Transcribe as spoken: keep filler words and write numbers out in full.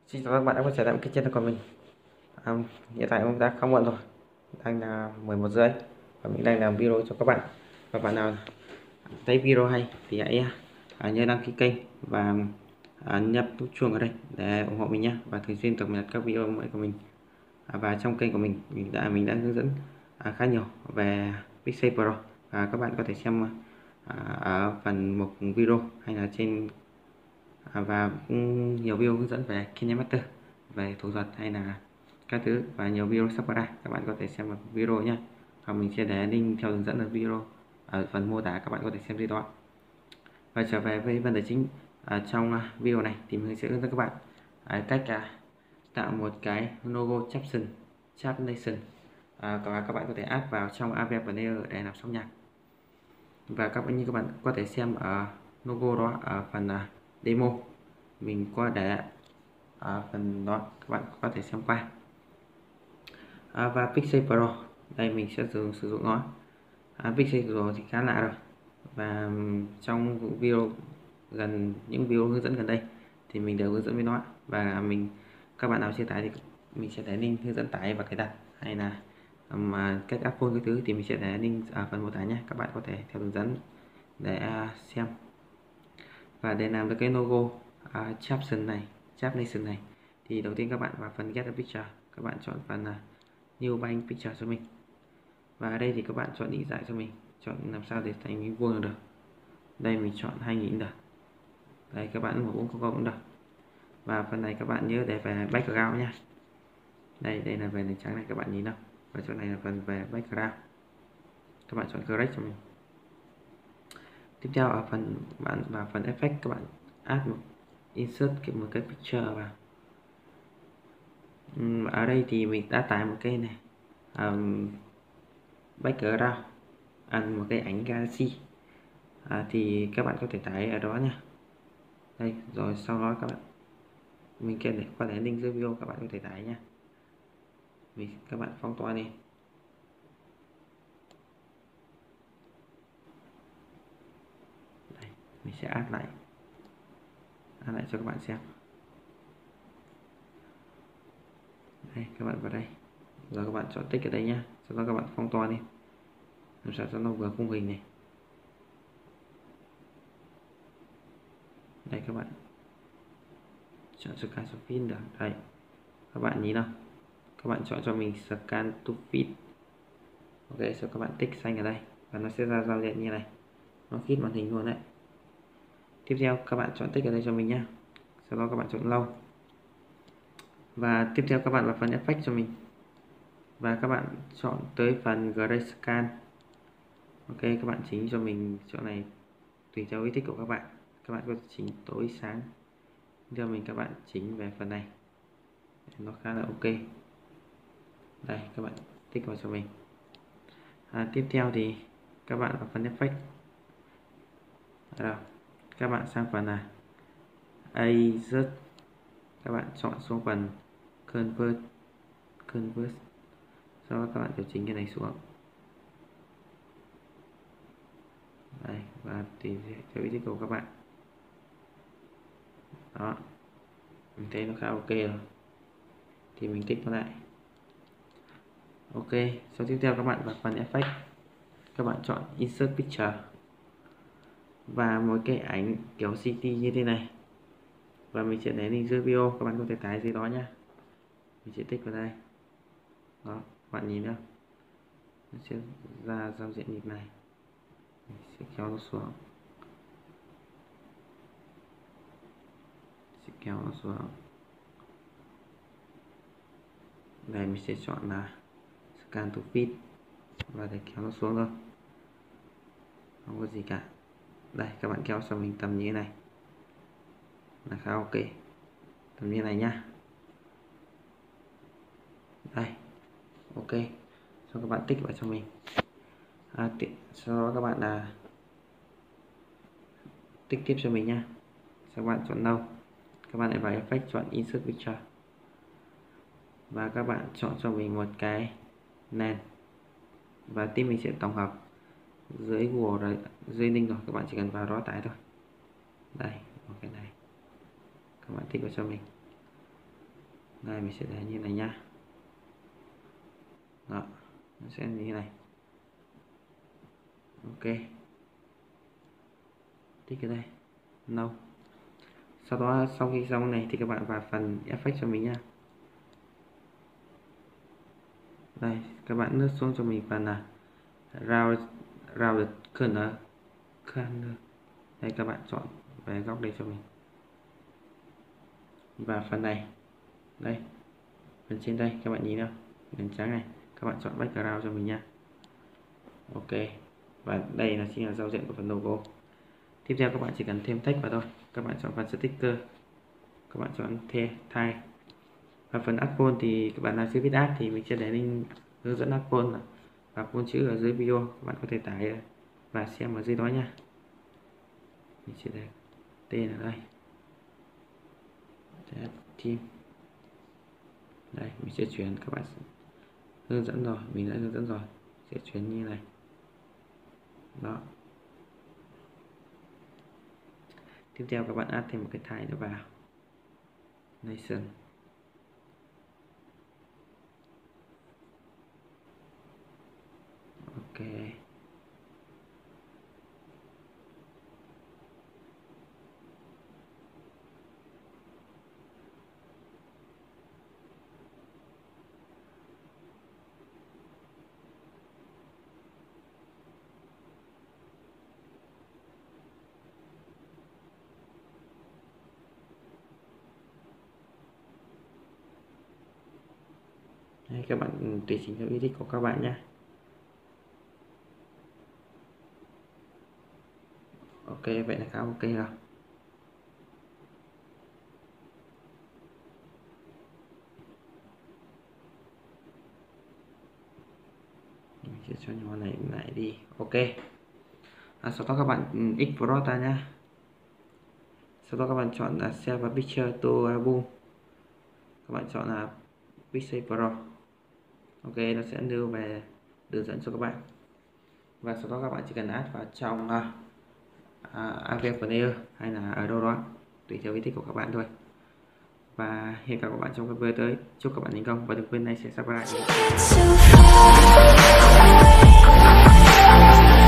Xin chào các bạn đã quay trở lại với kênh channel của mình. À, hiện tại cũng đã không muộn rồi, đang là mười một rưỡi và mình đang làm video cho các bạn. Và bạn nào thấy video hay thì hãy à, nhớ đăng ký kênh và à, nhấp nút chuông ở đây để ủng hộ mình nhé, và thường xuyên cập nhật các video mới của mình. À, và trong kênh của mình mình đã mình đã hướng dẫn à, khá nhiều về Pixel Pro, và các bạn có thể xem à, ở phần mục video hay là trên à, và cũng nhiều video hướng dẫn về KineMaster, về thủ thuật hay là các thứ, và nhiều video sắp ra, các bạn có thể xem vào video nhé. Và mình sẽ để link theo hướng dẫn ở video ở phần mô tả, các bạn có thể xem dưới đó. Và trở về với vấn đề chính, ở trong video này thì mình sẽ hướng dẫn các bạn à, cách à, tạo một cái logo caption caption à, và các bạn có thể add vào trong Avid Player để làm sóng nhạc. Và các bạn như các bạn có thể xem ở logo đó ở phần à, demo mình có để ở phần đó, các bạn có thể xem qua. À, và Pixel Pro đây mình sẽ dùng sử dụng nó. à, Pixel Pro thì khá lạ rồi, và trong video gần những video hướng dẫn gần đây thì mình đều hướng dẫn với nó, và mình các bạn nào chưa tải thì mình sẽ để link hướng dẫn tải và cài đặt, hay là mà cách áp phone cái thứ thì mình sẽ để link ở phần mô tả nhé, các bạn có thể theo hướng dẫn để xem. Và để làm được cái logo uh, caption này caption này thì đầu tiên các bạn vào phần get a picture, các bạn chọn phần uh, new blank picture cho mình, và ở đây thì các bạn chọn định dạng cho mình, chọn làm sao để thành hình vuông được. Đây mình chọn hai nghìn được, đây các bạn một bốn không không cũng được. Và phần này các bạn nhớ để về background nhé, đây đây là về nền trắng này, các bạn nhìn đâu, và chỗ này là phần về background, các bạn chọn correct cho mình. Tiếp theo ở phần bạn vào phần effect, các bạn add một insert một cái picture vào. uhm, ở đây thì mình đã tải một cái này um, background ăn một cái ảnh galaxy à, thì các bạn có thể tải ở đó nha. Đây rồi sau đó các bạn mình kêu để qua để link dưới video, các bạn có thể tải nha. Mình các bạn phóng to đi. Đây, mình sẽ add lại add lại cho các bạn xem. Đây các bạn vào đây rồi các bạn chọn tích ở đây nhá, sau đó các bạn phóng to đi làm sao cho nó vừa khung hình này. Đây các bạn chọn scan to fit được. Đây các bạn nhìn nào, các bạn chọn cho mình scan to fit. Ok, sau các bạn tích xanh ở đây và nó sẽ ra giao diện như này, nó fit màn hình luôn đấy. Tiếp theo các bạn chọn tích ở đây cho mình nhé, sau đó các bạn chọn lâu, và tiếp theo các bạn vào phần effect cho mình, và các bạn chọn tới phần grayscale. Ok, các bạn chỉnh cho mình chỗ này tùy theo ý thích của các bạn, các bạn có thể chỉnh tối sáng theo mình, các bạn chỉnh về phần này nó khá là ok. Đây các bạn tích vào cho mình. À, tiếp theo thì các bạn vào phần effect rồi các bạn sang phần là adjust, các bạn chọn xuống phần convert convert sau đó các bạn điều chỉnh cái này xuống đây, và tùy theo ý thích của các bạn. Đó, mình thấy nó khá ok rồi thì mình tích nó lại. Ok, sau tiếp theo các bạn vào phần effect, các bạn chọn insert picture và một cái ảnh kiểu xê tê như thế này, và mình sẽ để link dưới video, các bạn có thể tải dưới đó nhé. Mình sẽ tích vào đây. Đó, các bạn nhìn nhá, nó sẽ ra giao diện như này. Mình sẽ kéo nó xuống, sẽ kéo nó xuống. Đây mình sẽ chọn là scan to fit và để kéo nó xuống thôi, không có gì cả. Đây các bạn kéo cho mình tầm như thế này là khá ok, tầm như này nhá. Đây ok, sau các bạn tích vào cho mình. À, sau đó các bạn là tích tiếp cho mình nha, sau các bạn chọn đâu, các bạn lại vào effect chọn insert picture và các bạn chọn cho mình một cái nền, và tiếp mình sẽ tổng hợp dưới Google rồi, dưới link rồi, các bạn chỉ cần vào đó tải thôi. Đây một cái này, các bạn tích vào cho mình. Đây mình sẽ để như này nha. Đó, nó sẽ như thế này. Ok, tích cái đây no. Sau đó sau khi xong này thì các bạn vào phần effect cho mình nha. Đây các bạn lướt xuống cho mình phần là round round corner corner. Đây các bạn chọn về góc đây cho mình. Và phần này đây, phần trên đây các bạn nhìn đâu phần trắng này, các bạn chọn background cho mình nha. Ok, và đây là chính là giao diện của phần logo. Tiếp theo các bạn chỉ cần thêm text vào thôi. Các bạn chọn phần sticker, các bạn chọn the thay. Và phần icon thì các bạn nào chưa biết add thì mình sẽ để link hướng dẫn icon và phông chữ ở dưới video, các bạn có thể tải và xem ở dưới đó nha. Mình sẽ để tên ở đây, team. Đây mình sẽ chuyển, các bạn hướng dẫn rồi, mình đã hướng dẫn rồi, sẽ chuyển như này. Đó. Tiếp theo các bạn add thêm một cái tag nữa vào, nation. Ok. Đây, các bạn tùy chỉnh theo ý thích của các bạn nhé. Ok, vậy là khá ok rồi. Mình sẽ cho nhỏ này lại đi. Ok. À, sau đó các bạn export ra nhá. Sau đó các bạn chọn là Save a Picture to Album. Các bạn chọn là Pixel Pro. Ok, nó sẽ đưa về hướng dẫn cho các bạn. Và sau đó các bạn chỉ cần add vào trong uh, uh, Avia Player hay là ở đâu đó tùy theo ý thích của các bạn thôi. Và hẹn gặp các bạn trong cái video tới. Chúc các bạn thành công và đừng quên like, share, subscribe.